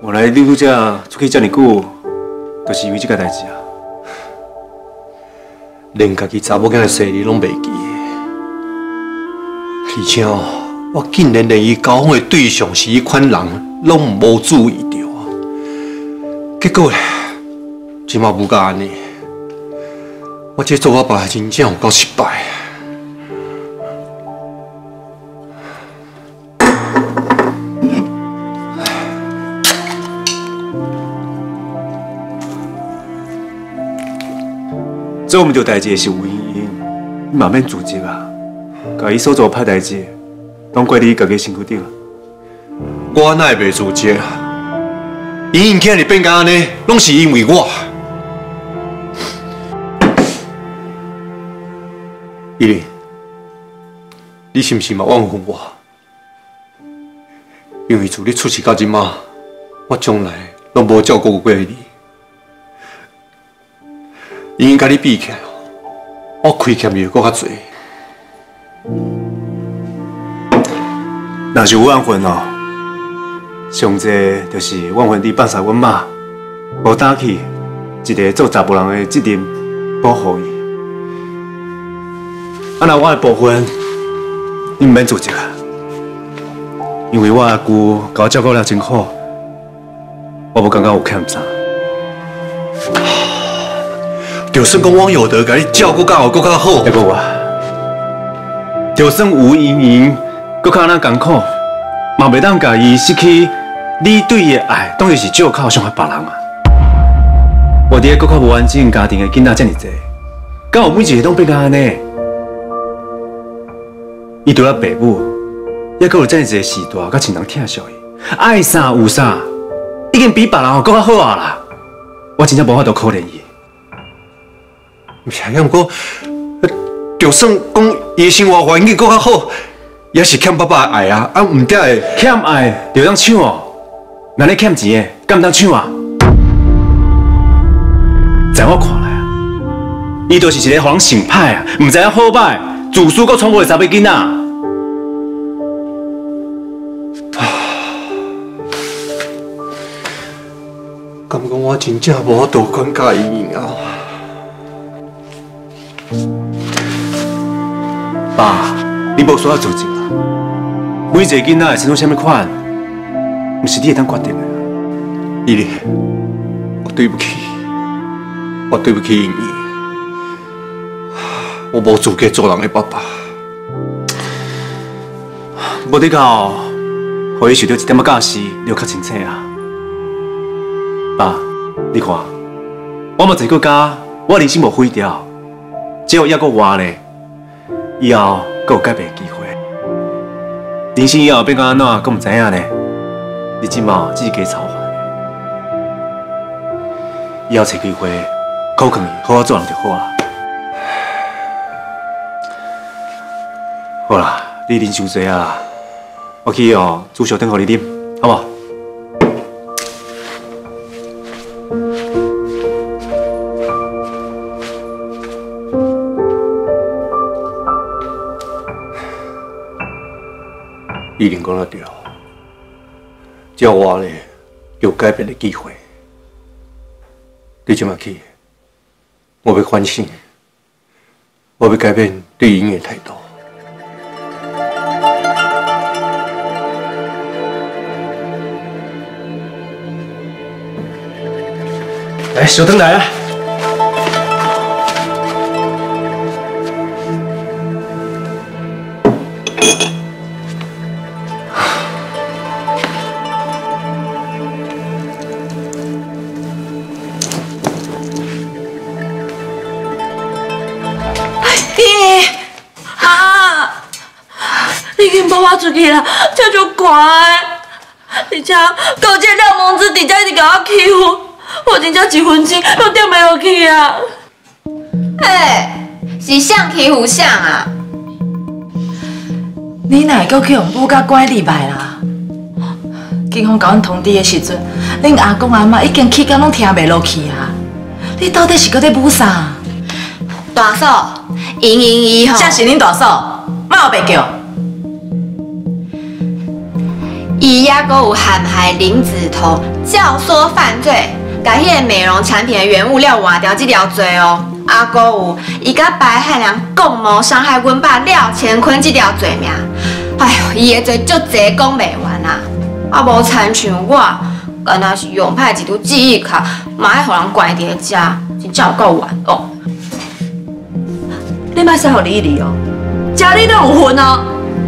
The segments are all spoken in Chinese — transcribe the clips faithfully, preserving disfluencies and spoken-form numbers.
原来你拄只出去遮尔久，就是因为这个代志啊。 连家己查某囝的生日拢袂记，而且哦，我竟然连伊交往的对象是迄款人，拢无注意到。结果咧，即马不甲安尼，我这做我爸真正有够失败。 做毋着代志的是有原因，你嘛免自责啊。甲伊所做歹代志，拢怪你家己身躯顶。 我哪会袂自责啊？莹莹今日变甲安尼，拢是因为我。依琳，你是毋是嘛怨恨我？因为自你出世到即马，我从来拢无照顾过你。 因为甲你比起来，我亏欠你搁较侪。 若是有怨恨哦，上济就是怨恨你放下阮妈，无担起一个做查甫人的责任，保护伊。啊，那我的部分，你毋免自责啊，因为我阿舅甲我照顾了真好，我无感觉有欠啥。 就算讲我有德甲你照顾较好，搁较好。 还无啊，就算有莹莹，搁较咱艰苦，嘛袂当甲伊失去你对伊的爱，当然是借口伤害别人啊。我伫个搁较无完整家庭的囡仔遮尔济，敢有每一个拢变甲安尼？伊除了爸母，还阁有遮尔济时代，甲亲人疼惜伊，爱啥有啥，已经比别人搁较好啊啦。我真正无法度可怜伊。 呀，毋过，就算讲伊生活环境搁较好，也是欠爸爸的爱啊，啊，毋得会欠爱就当抢哦，那你欠钱的，敢毋当抢啊？在我看来啊，伊就是一个互人性歹啊，毋知影好歹，自私搁闯祸的查某囡仔。 感觉我真正无法度管教莹莹啊。 爸，你无需要自责啊。每一个囡仔会生出什么款，毋是你会当决定的。 依琳，我对不起，我对不起莹莹，我无资格做人的爸爸。 无你到，互伊受到一点仔教示，你就较清楚啊。爸，你看，我嘛一个家，我人生无毁掉，只有抑阁活咧。 以后阁有改变的机会，人生以后变到安怎，阁唔知影呢？你即马只是加操烦，以后找机会，考劝伊好好做人就好啊。好啦，你啉伤济啊，我去哦，煮烧汤互你啉，好无？ 依琳讲得对，只要我咧有改变的机会，你即马起，我要反省，我要改变对莹莹的态度。来，烧汤来啊！ 我出去啦，这就乖，而且搞这廖蒙子直接一直甲我欺负，我真正一分钱都点袂落去啊！ 嘿，是谁欺负谁啊？ 你哪会阁去用母甲拐入来啦？警方甲阮通知的时阵，恁阿公阿妈已经气到拢听袂落去啊！你到底是搁在舞啥？ 大嫂，莹莹姨吼， 啥是恁大嫂？莫白叫。 伊也阁有陷害林子彤，教唆犯罪，甲迄个美容产品的原物料换掉这条罪哦。啊，阁有伊甲白汉良共谋伤害阮爸廖乾坤这条罪名。哎呦，伊的罪足济讲袂完啊！啊，无亲像我，敢若是用歹一拄记忆卡，嘛爱互人关伫遮，真正有够冤哦。 你莫使互你离哦，家里都有份哦。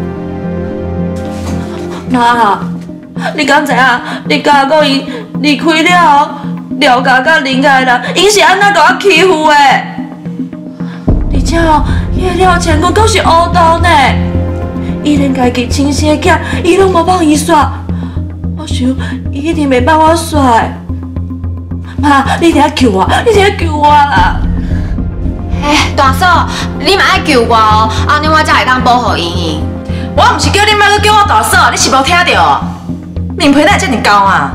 妈，你敢知影？你家讲伊离开了后，廖家甲林家的人，因是安怎甲我欺负的？而且哦，迄个廖乾坤阁是乌道呢，伊连家己亲生的囝，伊拢无帮伊煞。我想伊一定袂帮我煞的。妈，你一定要救我，你一定要救我啦！ 哎，大嫂，你嘛爱救我哦，安尼我才会当保护莹莹。 我毋是叫你莫阁叫我大嫂，你是无听到？面皮哪会这么高啊？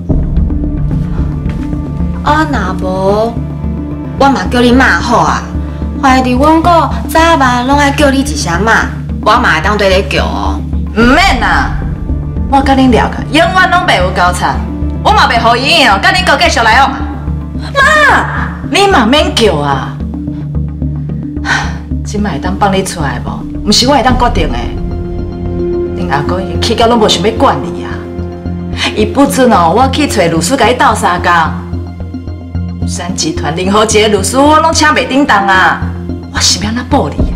啊，若无，我嘛叫你骂好啊。怀伫阮哥早晚拢爱叫你一声骂，我嘛会当对你叫哦。 毋免啦，我甲恁廖家永远拢袂有交叉，我嘛袂互伊哦，甲恁哥继续来往。妈，你嘛免叫啊！即摆会当放你出来无？毋是我会当决定的。恁阿公伊去到拢无想要管你啊！伊不准哦，我去找律师甲伊斗相共。玉山集团任何一个律师我拢请袂顶当啊！我是要安怎报你啊？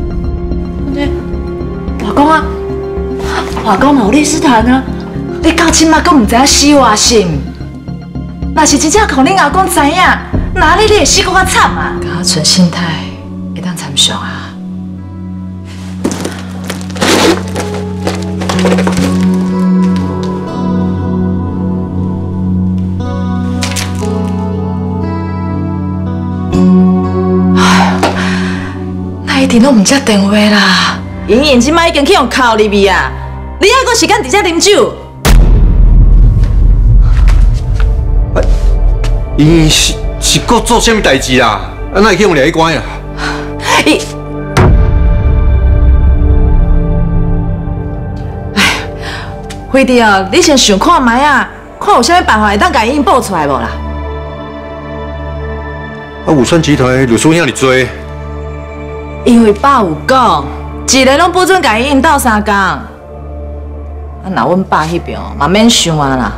外公啊，外公嘛有律师团啊！你到即马阁毋知影死活心？若是真正靠恁阿公知影，哪里你会死搁较惨啊？甲我存心态会当参详啊！一定拢唔接电话啦！莹莹即摆已经去用哭入去啊！你还阁时间伫遮啉酒？ 啊，伊是是阁做啥物代志啦？啊，哪会去用掠去关啊？ 伊，哎，辉弟哦，你先想看卖啊，看有啥物办法会当甲伊报出来无啦？ 啊，武川集团的律师遐尔多。 因为爸有讲，一个拢不准甲伊引斗相共。啊，那阮爸迄边嘛免想啊啦。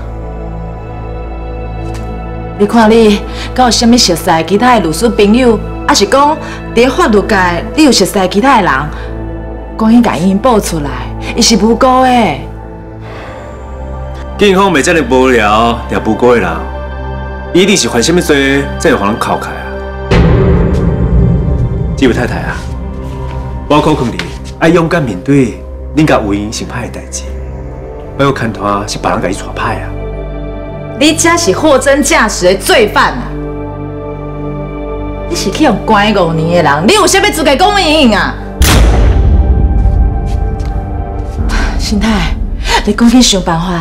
你看你，敢有啥物熟悉其他的律师朋友，还是讲伫法律界你有熟悉其他的人，讲伊甲伊报出来，伊是无辜的。 警方袂遮尔无聊，掠无辜的人，一定是犯啥物罪，才会互人铐开啊！这位太太啊！我考劝你，爱勇敢面对恁甲有因成歹的代志，不要看团是别人甲你带歹啊！ 你这是货真价实的罪犯啊！你是去用关五年的人，你有啥物资格讲莹莹啊？心态，你赶紧想办法。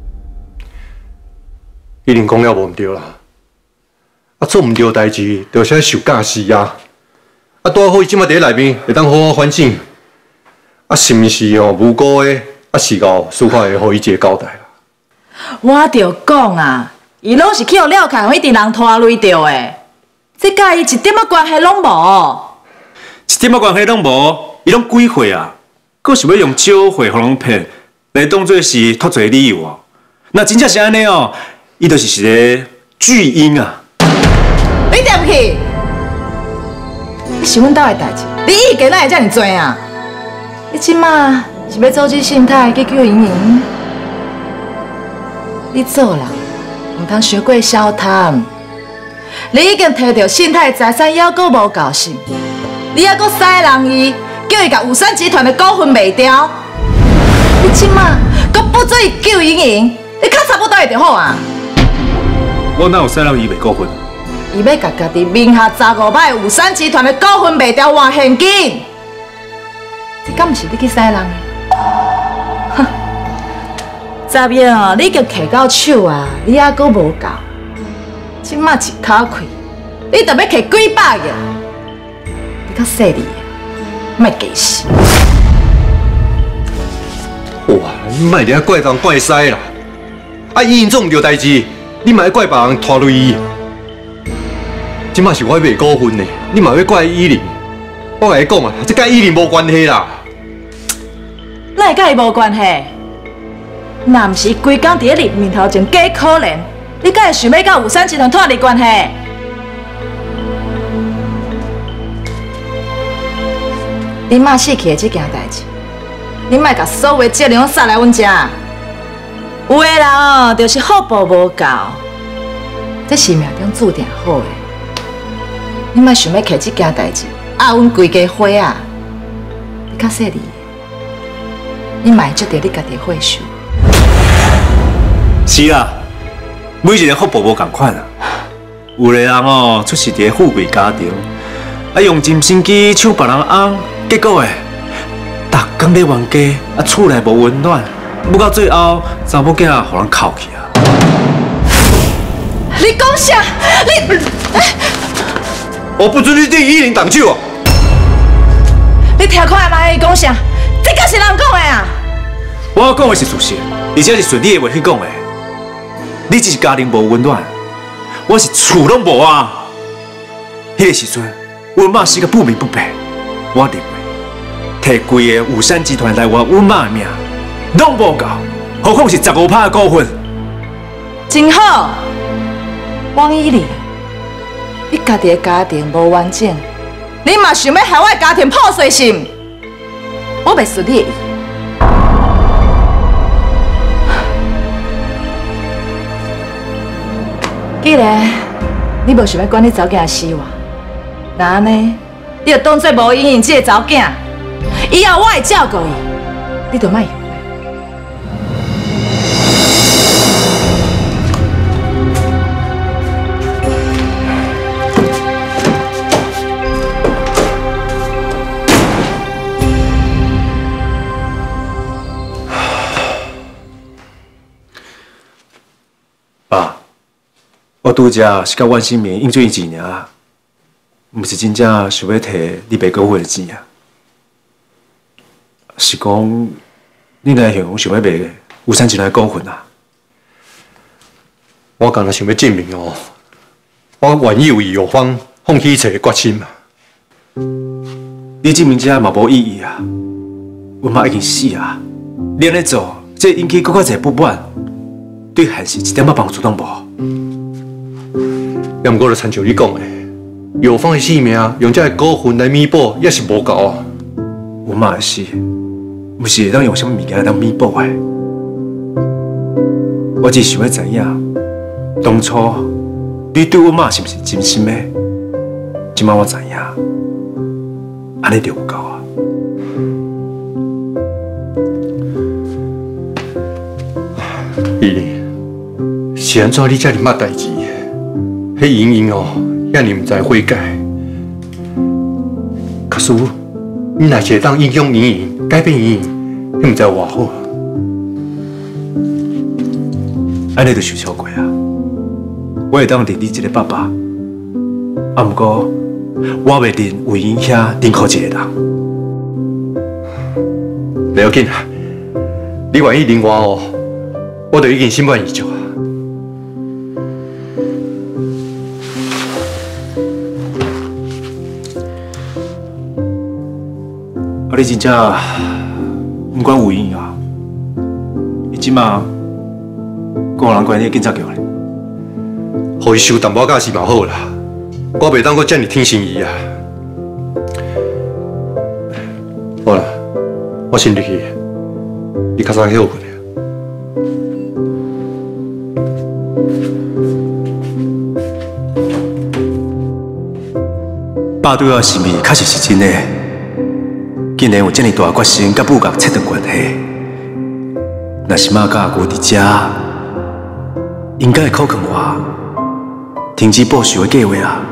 一定讲了无毋对啦，啊做毋对的代志，就是爱受教死啊！啊，拄好伊即摆伫咧内面，会当好好反省。啊，是毋是哦无辜的？啊，是到司法会互伊一个交代啦。 我着讲啊，伊拢是去互廖凯迄阵人拖累着的，这甲伊一点仔关系拢无。 一点仔关系拢无，伊拢几岁啊？佫想要用少岁互人骗，来当做是脱罪理由哦。那真正是安尼哦，伊就是一个巨婴啊！ 你点去？你是阮兜的代志，你意见哪会遮尔多啊？你即马是要组织信贷去救莹莹？你做人唔通伤过小贪，你已经摕到信贷财产，还阁无够心，你还阁使人意，叫伊甲武山集团的股份卖掉。你即马阁不准伊救莹莹，你较差不多会就好啊！ 我哪有使人伊卖股份？ 伊要甲家己名下十五摆武山集团的股份卖掉换现金，这敢毋是你去使人的？哼！昨夜哦，你已经摕到手啊，你还阁无够，即马一口气，你着要摕几百个？你较细腻的，莫假死！ 哇，你莫伫遐怪东怪西啦！啊，伊因做唔对代志，你莫怪别人拖累伊。即马是我卖股份的，你嘛要怪依林？我甲你讲啊，这甲依林无关系啦。 那会甲伊无关系？若毋是规工伫咧你面头前假可怜，你敢会想要甲有山集团脱离关系？你妈死去的这件代志，你莫甲所有的责任拢撒来阮遮。有的人哦，就是福报无够，这是命中注定好的。你莫想要摕这件代志压阮规家伙啊！你较细腻，你嘛会接到你家己的祸受。 是啊，每一个福报无共款啊。有个人哦，出世伫富贵家庭，啊用尽心机抢别人翁，结果诶，逐工咧冤家，啊厝内无温暖，不到最后，查某囝互人哭去啊！ 你讲啥？你， 我不准你对依林动手啊！ 你听看嘛，伊讲啥？这敢是人讲的啊？ 我讲的是事实，而且是顺你的话去讲的。你只是家庭无温暖，我是厝拢无啊。迄个时阵，阮妈死个不明不白，我认为摕规个武山集团来换阮妈的命，拢无够，何况是十五趴的股份。 真好，王依林，你家己的家庭无完整，你嘛想要害我的家庭破碎心？我袂顺你的意。既然你无想要管你查某囝的死活，那安尼，你就当作无阴影这个查某囝，以后我会照顾伊，你就莫后悔。 爸。我拄则是甲阮新明应做一钱尔，毋是真正想要摕你爸股份的钱啊。是讲你来向想要卖有产集团的股份啊？ 我刚才想要证明哦，我愿意为药方放弃一切决心嘛。 你证明这嘛无意义啊！阮妈已经死啊，你安尼做，这引起更较侪不满，对汉氏一点仔帮助都无。 也毋过，就亲像你讲的，药方的性命用这个股份来弥补，也是无够啊。 阮妈的死，毋是会当用什么物件来当弥补的。我只想要知影，当初你对阮妈是毋是真心的？今摆我知影，安尼就有够啊。 依林，是安怎你遮尔捌代志？迄莹莹哦，遐尼毋知悔改。可是你若是会当影响莹莹，改变莹莹，迄毋知偌好。 安尼就受超过啊！我会当认你一个爸爸，啊，毋过我袂认为因遐任何一个人。 不要紧啊，你愿意认我哦，我就已经心满意足啊。 啊，你真正毋管有影啊！伊即马个人关系紧张叫咧， 互伊受淡薄假是嘛好啦，我袂当阁遮尔天心伊啊。好啦，我先入去，你较早去休困。 爸对我的心意确实是真的。竟然有这么大决心，甲母角切断关系。若是妈甲我伫遮，应该会考劝我停止报仇的计划啊！